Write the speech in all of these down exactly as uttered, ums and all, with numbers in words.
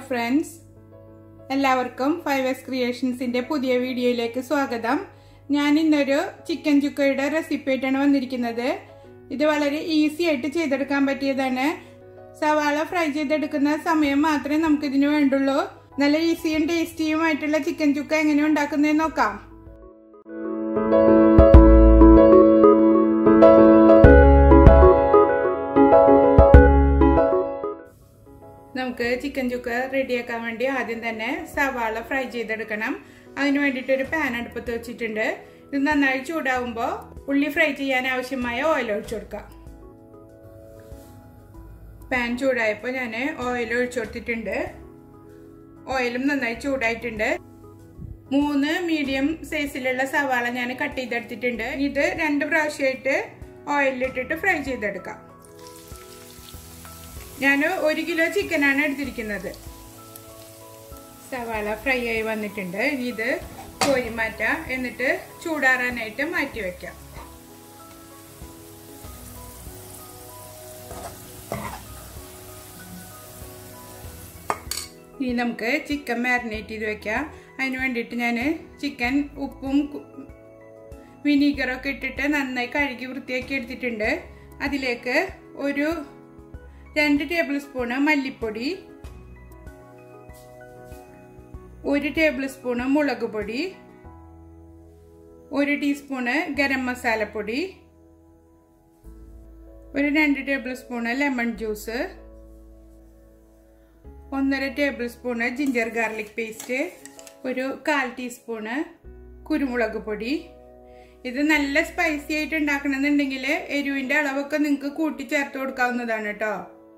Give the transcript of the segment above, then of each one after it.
friends, എല്ലാവർക്കും five S ക്രിയേഷൻസിന്റെ പുതിയ വീഡിയോയിലേക്ക് സ്വാഗതം. ഞാൻ ഇന്നൊരു ചിക്കൻ ചുക്കയുടെ റെസിപ്പി ആയിട്ടാണ് വന്നിരിക്കുന്നത്. ഇത് വളരെ ഈസി ആയിട്ട് ചെയ്തെടുക്കാൻ പറ്റിയതാണ്. സവാള ഫ്രൈ ചെയ്തെടുക്കുന്ന സമയം മാത്രമേ നമുക്ക് ഇതിന് വേണ്ടുള്ളൂ. നല്ല ഈസിയും ടേസ്റ്റിയുമായിട്ടുള്ള ചിക്കൻ ചുക്ക എങ്ങനെ ഉണ്ടാക്കുന്നതെന്ന് നോക്കാം. നമുക്ക് ചിക്കൻ ചുക്ക റെഡിയാക്കാൻ വേണ്ടി ആദ്യം തന്നെ സവാള ഫ്രൈ ചെയ്തെടുക്കണം. അതിന് വേണ്ടിയിട്ട് ഒരു പാൻ അടുപ്പത്ത് വെച്ചിട്ടുണ്ട്. ഇത് നന്നായി ചൂടാവുമ്പോൾ ഉള്ളി ഫ്രൈ ചെയ്യാൻ ആവശ്യമായ ഓയിൽ ഒഴിച്ചു കൊടുക്കാം. പാൻ ചൂടായപ്പോൾ ഞാൻ ഓയിൽ ഒഴിച്ചു കൊടുത്തിട്ടുണ്ട്. ഓയിലും നന്നായി ചൂടായിട്ടുണ്ട്. മൂന്ന് മീഡിയം സൈസിലുള്ള സവാള ഞാൻ കട്ട് ചെയ്തെടുത്തിട്ടുണ്ട്. ഇത് രണ്ട് പ്രാവശ്യമായിട്ട് ഓയിലിട്ടിട്ട് ഫ്രൈ ചെയ്തെടുക്കാം. ഞാൻ ഒരു കിലോ ചിക്കനാണ് എടുത്തിരിക്കുന്നത്. സവാള ഫ്രൈ ആയി വന്നിട്ടുണ്ട്. ഇത് കോരി മാറ്റാം. എന്നിട്ട് ചൂടാറാനായിട്ട് മാറ്റി വെക്കാം. ഇനി നമുക്ക് ചിക്കൻ മാരിനേറ്റ് ചെയ്ത് വെക്കാം. അതിന് വേണ്ടിയിട്ട് ഞാൻ ചിക്കൻ ഉപ്പും വിനീഗറൊക്കെ ഇട്ടിട്ട് നന്നായി കഴുകി വൃത്തിയാക്കി എടുത്തിട്ടുണ്ട്. അതിലേക്ക് ഒരു രണ്ട് ടേബിൾ സ്പൂണ് മല്ലിപ്പൊടി, ഒരു ടേബിൾ സ്പൂണ് മുളക് പൊടി, ഒരു ടീസ്പൂണ് ഗരം മസാലപ്പൊടി, ഒരു രണ്ട് ടേബിൾ സ്പൂണ് ലെമൺ ജ്യൂസ്, ഒന്നര tablespoon ginger garlic paste, ഒരു കാൽ ടീസ്പൂണ് കുരുമുളക് പൊടി. ഇത് നല്ല സ്പൈസി ആയിട്ട് ഉണ്ടാക്കണമെന്നുണ്ടെങ്കിൽ എരിവിന്റെ അളവൊക്കെ നിങ്ങൾക്ക് കൂട്ടി ചേർത്ത് കൊടുക്കാവുന്നതാണ് കേട്ടോ.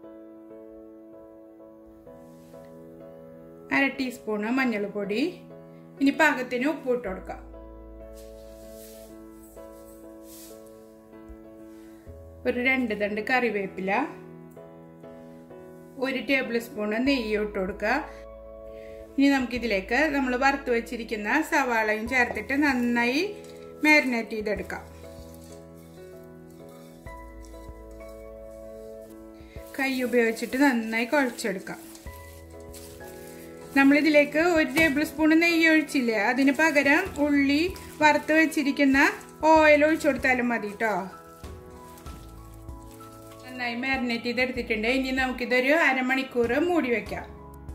അര ടീസ്പൂണ് മഞ്ഞൾപ്പൊടി. ഇനി പാകത്തിന് ഉപ്പ് ഇട്ട് കൊടുക്കാം. ഒരു രണ്ട് തണ്ട് കറിവേപ്പില, ഒരു ടേബിൾ സ്പൂണ് നെയ്യ് ഇട്ട് കൊടുക്കുക. ഇനി നമുക്കിതിലേക്ക് നമ്മൾ വറുത്ത് വെച്ചിരിക്കുന്ന സവാളയും ചേർത്തിട്ട് നന്നായി മാരിനേറ്റ് ചെയ്തെടുക്കാം. കൈ ഉപയോഗിച്ചിട്ട് നന്നായി കുഴച്ചെടുക്കാം. നമ്മളിതിലേക്ക് ഒരു ടേബിൾ സ്പൂൺ നെയ്യ് ഒഴിച്ചില്ലേ, അതിന് പകരം ഉള്ളി വറുത്ത് വെച്ചിരിക്കുന്ന ഓയിൽ ഒഴിച്ചു കൊടുത്താലും മതി കേട്ടോ. നന്നായി മാരിനേറ്റ് ചെയ്തെടുത്തിട്ടുണ്ട്. ഇനി നമുക്കിതൊരു അരമണിക്കൂർ മൂടി വെക്കാം.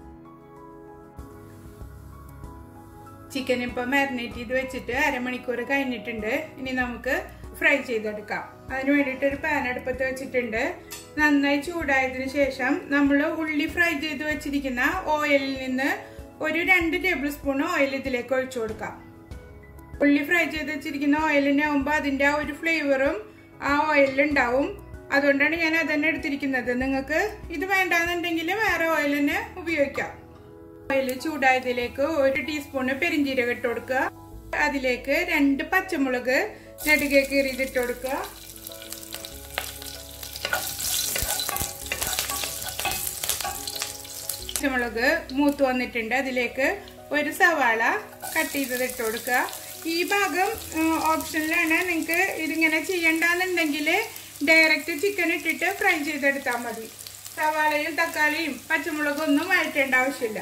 ചിക്കൻ ഇപ്പൊ മാരിനേറ്റ് ചെയ്ത് വെച്ചിട്ട് അരമണിക്കൂർ കഴിഞ്ഞിട്ടുണ്ട്. ഇനി നമുക്ക് ഫ്രൈ ചെയ്തെടുക്കാം. അതിന് വേണ്ടിയിട്ട് ഒരു പാൻ അടുപ്പത്ത് വെച്ചിട്ടുണ്ട്. നന്നായി ചൂടായതിനു ശേഷം നമ്മൾ ഉള്ളി ഫ്രൈ ചെയ്ത് വെച്ചിരിക്കുന്ന ഓയിലിൽ നിന്ന് ഒരു രണ്ട് ടേബിൾ സ്പൂൺ ഓയിൽ ഇതിലേക്ക് ഒഴിച്ചു കൊടുക്കാം. ഉള്ളി ഫ്രൈ ചെയ്ത് വെച്ചിരിക്കുന്ന ഓയിലിനാവുമ്പോൾ അതിൻ്റെ ആ ഒരു ഫ്ലേവറും ആ ഓയിലിൽ ഉണ്ടാവും. അതുകൊണ്ടാണ് ഞാൻ അതന്നെ എടുത്തിരിക്കുന്നത്. നിങ്ങൾക്ക് ഇത് വേണ്ടാന്നുണ്ടെങ്കിൽ വേറെ ഓയിൽ തന്നെ ഉപയോഗിക്കാം. ഓയിൽ ചൂടായതിലേക്ക് ഒരു ടീസ്പൂണ് പെരിഞ്ജീരകം ഇട്ട് കൊടുക്കുക. അതിലേക്ക് രണ്ട് പച്ചമുളക് നെടുകെ കീറിയിട്ട് കൊടുക്കുക. പച്ചമുളക് മൂത്ത് വന്നിട്ടുണ്ട്. അതിലേക്ക് ഒരു സവാള കട്ട് ചെയ്തത് ഇട്ട് കൊടുക്കുക. ഈ ഭാഗം ഓപ്ഷനിലാണ്. നിങ്ങൾക്ക് ഇതിങ്ങനെ ചെയ്യണ്ടെന്നുണ്ടെങ്കിൽ ഡയറക്റ്റ് ചിക്കൻ ഇട്ടിട്ട് ഫ്രൈ ചെയ്തെടുത്താൽ മതി. സവാളയും തക്കാളിയും പച്ചമുളകും ഒന്നും വഴറ്റേണ്ട ആവശ്യമില്ല.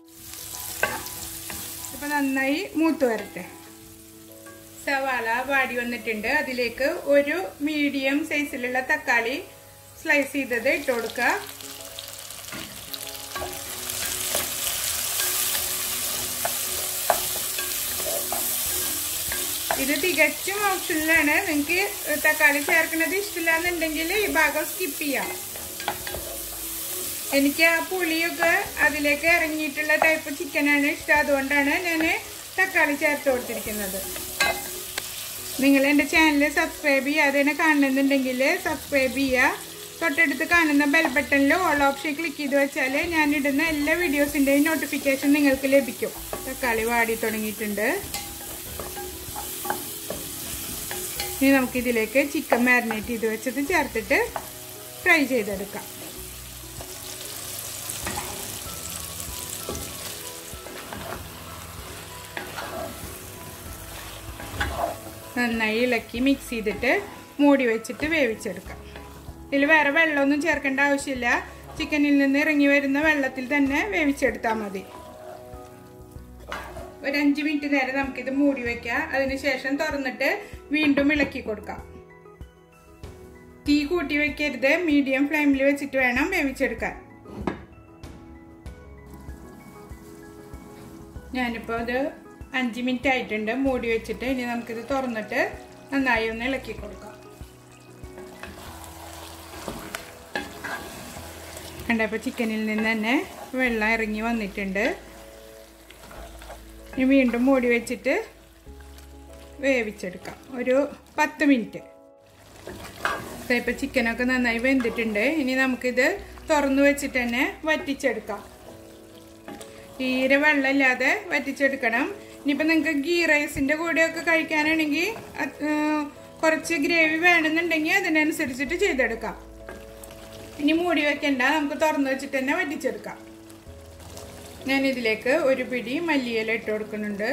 ഇപ്പൊ നന്നായി മൂത്ത് വരട്ടെ. സവാള വാടി വന്നിട്ടുണ്ട്. അതിലേക്ക് ഒരു മീഡിയം സൈസിലുള്ള തക്കാളി സ്ലൈസ് ചെയ്തത് ഇട്ട് കൊടുക്കുക. ഇത് തികച്ചും ഓപ്ഷനിലാണ്. നിങ്ങൾക്ക് തക്കാളി ചേർക്കുന്നത് ഇഷ്ടമില്ല എന്നുണ്ടെങ്കിൽ ഈ ഭാഗം സ്കിപ്പ് ചെയ്യാം. എനിക്ക് ആ പുളിയൊക്കെ അതിലേക്ക് ഇറങ്ങിയിട്ടുള്ള ടൈപ്പ് ചിക്കനാണ് ഇഷ്ടം. അതുകൊണ്ടാണ് ഞാൻ തക്കാളി ചേർത്ത് കൊടുത്തിരിക്കുന്നത്. നിങ്ങൾ എൻ്റെ ചാനൽ സബ്സ്ക്രൈബ് ചെയ്യാതെ തന്നെ കാണുന്നുണ്ടെങ്കിൽ സബ്സ്ക്രൈബ് ചെയ്യുക. തൊട്ടടുത്ത് കാണുന്ന ബെൽ ബട്ടണിൽ ഓൾ ഓപ്ഷൻ ക്ലിക്ക് ചെയ്ത് വെച്ചാൽ ഞാനിടുന്ന എല്ലാ വീഡിയോസിൻ്റെയും നോട്ടിഫിക്കേഷൻ നിങ്ങൾക്ക് ലഭിക്കും. തക്കാളി വാടി തുടങ്ങിയിട്ടുണ്ട്. ഇനി നമുക്കിതിലേക്ക് ചിക്കൻ മാരിനേറ്റ് ചെയ്ത് വെച്ചത് ചേർത്തിട്ട് ഫ്രൈ ചെയ്തെടുക്കാം. നന്നായി ഇളക്കി മിക്സ് ചെയ്തിട്ട് മൂടി വെച്ചിട്ട് വേവിച്ചെടുക്കാം. ഇതിൽ വേറെ വെള്ളമൊന്നും ചേർക്കേണ്ട ആവശ്യമില്ല. ചിക്കനിൽ നിന്ന് ഇറങ്ങി വരുന്ന വെള്ളത്തിൽ തന്നെ വേവിച്ചെടുത്താൽ മതി. ഒരു അഞ്ച് മിനിറ്റ് നേരം നമുക്കിത് മൂടി വെക്കാം. അതിനുശേഷം തുറന്നിട്ട് വീണ്ടും ഇളക്കി കൊടുക്കാം. തീ കൂട്ടി വെക്കരുത്, മീഡിയം ഫ്ലെയിമിൽ വെച്ചിട്ട് വേണം വേവിച്ചെടുക്കാൻ. ഞാനിപ്പോൾ ഇത് അഞ്ച് മിനിറ്റ് ആയിട്ടുണ്ട് മൂടി വെച്ചിട്ട്. ഇനി നമുക്കിത് തുറന്നിട്ട് നന്നായി ഒന്ന് ഇളക്കി കൊടുക്കാം. കണ്ടപ്പോൾ ചിക്കനിൽ നിന്ന് തന്നെ വെള്ളം ഇറങ്ങി വന്നിട്ടുണ്ട്. ഇനി വീണ്ടും മൂടി വെച്ചിട്ട് വേവിച്ചെടുക്കാം ഒരു പത്ത് മിനിറ്റ്. ഇപ്പോൾ ചിക്കനൊക്കെ നന്നായി വെന്തിട്ടുണ്ട്. ഇനി നമുക്കിത് തുറന്നു വെച്ചിട്ട് തന്നെ വറ്റിച്ചെടുക്കാം. തീരെ വെള്ളമില്ലാതെ വറ്റിച്ചെടുക്കണം. ഇനിയിപ്പോൾ നിങ്ങൾക്ക് ഗീ റൈസിൻ്റെ കൂടെയൊക്കെ കഴിക്കാനാണെങ്കിൽ കുറച്ച് ഗ്രേവി വേണമെന്നുണ്ടെങ്കിൽ അതിനനുസരിച്ചിട്ട് ചെയ്തെടുക്കാം. ഇനി മൂടി വെക്കണ്ട, നമുക്ക് തുറന്നു വെച്ചിട്ട് തന്നെ വറ്റിച്ചെടുക്കാം. ഞാനിതിലേക്ക് ഒരു പിടി മല്ലിയില ഇട്ട് കൊടുക്കുന്നുണ്ട്.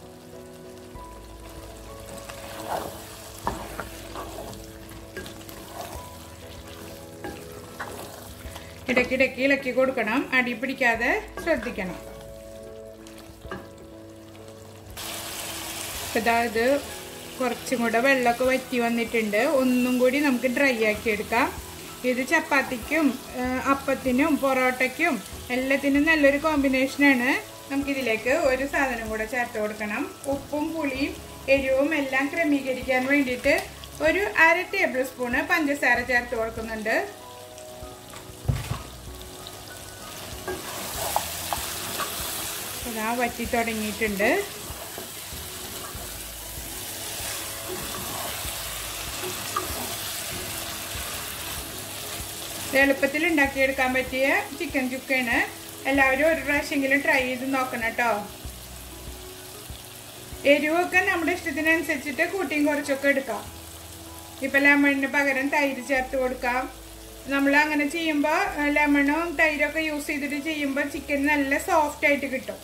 ഇടയ്ക്കിടയ്ക്ക് ഇളക്കി കൊടുക്കണം, അടി പിടിക്കാതെ ശ്രദ്ധിക്കണം. അതായത് കുറച്ചും കൂടെ വെള്ളമൊക്കെ വറ്റി വന്നിട്ടുണ്ട്. ഒന്നും കൂടി നമുക്ക് ഡ്രൈ ആക്കി എടുക്കാം. ഇത് ചപ്പാത്തിക്കും അപ്പത്തിനും പൊറോട്ടയ്ക്കും എല്ലാത്തിനും നല്ലൊരു കോമ്പിനേഷനാണ്. നമുക്കിതിലേക്ക് ഒരു സാധനം കൂടെ ചേർത്ത് കൊടുക്കണം. ഉപ്പും പുളിയും എരിവും എല്ലാം ക്രമീകരിക്കാൻ വേണ്ടിയിട്ട് ഒരു അര ടേബിൾ സ്പൂണ് പഞ്ചസാര ചേർത്ത് കൊടുക്കുന്നുണ്ട്. ഇതാ വറ്റി തുടങ്ങിയിട്ടുണ്ട്. എളുപ്പത്തിൽ ഉണ്ടാക്കിയെടുക്കാൻ പറ്റിയ ചിക്കൻ ചുക്കയാണ്. എല്ലാവരും ഒരു പ്രാവശ്യമെങ്കിലും ട്രൈ ചെയ്ത് നോക്കണം കേട്ടോ. എരിവൊക്കെ നമ്മുടെ ഇഷ്ടത്തിനനുസരിച്ചിട്ട് കൂട്ടിയും കുറച്ചൊക്കെ എടുക്കാം. ഇപ്പം ലെമണിന് പകരം തൈര് ചേർത്ത് കൊടുക്കാം. നമ്മൾ അങ്ങനെ ചെയ്യുമ്പോൾ ലെമണും തൈരൊക്കെ യൂസ് ചെയ്തിട്ട് ചെയ്യുമ്പോൾ ചിക്കൻ നല്ല സോഫ്റ്റ് ആയിട്ട് കിട്ടും.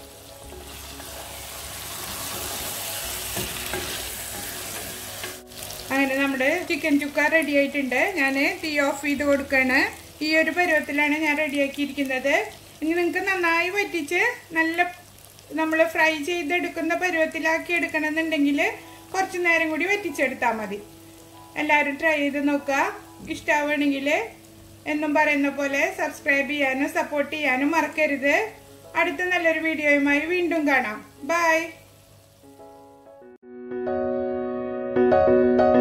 അങ്ങനെ നമ്മുടെ ചിക്കൻ ചുക്ക റെഡി ആയിട്ടുണ്ട്. ഞാൻ തീ ഓഫ് ചെയ്ത് കൊടുക്കുകയാണ്. ഈ ഒരു പരുവത്തിലാണ് ഞാൻ റെഡിയാക്കിയിരിക്കുന്നത്. ഇനി നിങ്ങൾക്ക് നന്നായി വറ്റിച്ച് നല്ല നമ്മൾ ഫ്രൈ ചെയ്തെടുക്കുന്ന പരുവത്തിലാക്കി എടുക്കണമെന്നുണ്ടെങ്കിൽ കുറച്ച് നേരം കൂടി വറ്റിച്ചെടുത്താൽ മതി. എല്ലാവരും ട്രൈ ചെയ്ത് നോക്കുക. ഇഷ്ടമാവുകയാണെങ്കിൽ എന്നും പറയുന്ന പോലെ സബ്സ്ക്രൈബ് ചെയ്യാനും സപ്പോർട്ട് ചെയ്യാനും മറക്കരുത്. അടുത്ത നല്ലൊരു വീഡിയോയുമായി വീണ്ടും കാണാം. ബൈ.